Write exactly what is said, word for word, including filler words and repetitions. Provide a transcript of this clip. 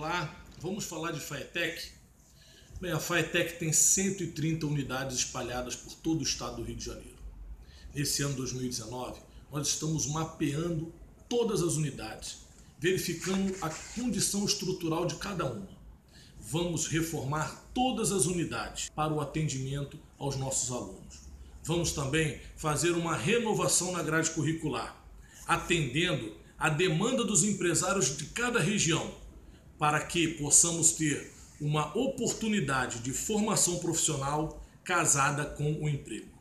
Olá, vamos falar de Faetec? Bem, a Faetec tem cento e trinta unidades espalhadas por todo o estado do Rio de Janeiro. Nesse ano dois mil e dezenove, nós estamos mapeando todas as unidades, verificando a condição estrutural de cada uma. Vamos reformar todas as unidades para o atendimento aos nossos alunos. Vamos também fazer uma renovação na grade curricular, atendendo a demanda dos empresários de cada região, para que possamos ter uma oportunidade de formação profissional casada com o emprego.